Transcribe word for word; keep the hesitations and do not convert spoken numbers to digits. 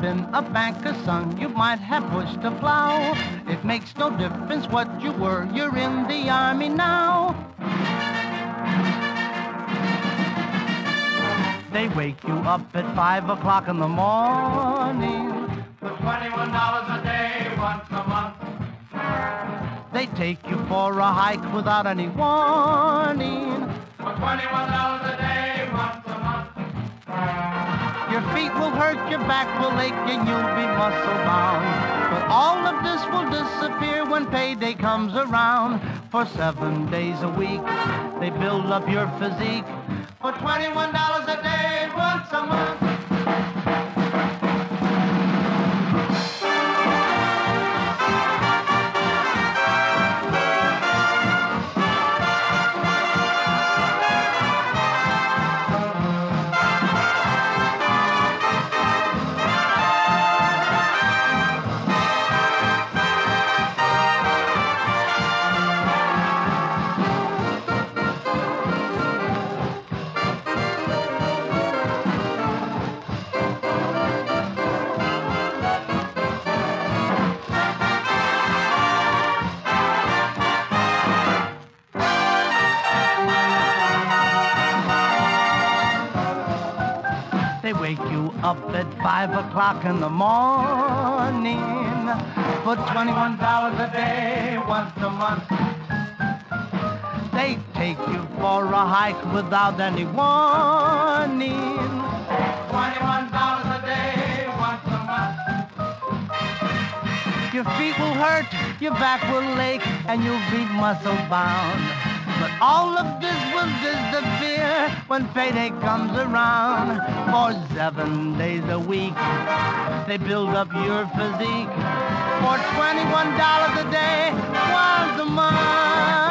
been a banker, son, you might have pushed a plow. It makes no difference what you were, you're in the army now. They wake you up at five o'clock in the morning For twenty-one dollars a day, once a month. They take you for a hike without any warning. For twenty-one dollars a day, once a month. Your feet will hurt, your back will ache, and you'll be muscle bound. But all of this will disappear when payday comes around. For seven days a week, they build up your physique. For twenty-one dollars a day, once a month. They wake you up at five o'clock in the morning for twenty-one dollars a day, once a month. They take you for a hike without any warning. twenty-one dollars a day, once a month. Your feet will hurt, your back will ache, and you'll be muscle bound. But all of this will disappear when payday comes around. For seven days a week, they build up your physique. For twenty-one dollars a day, once a month.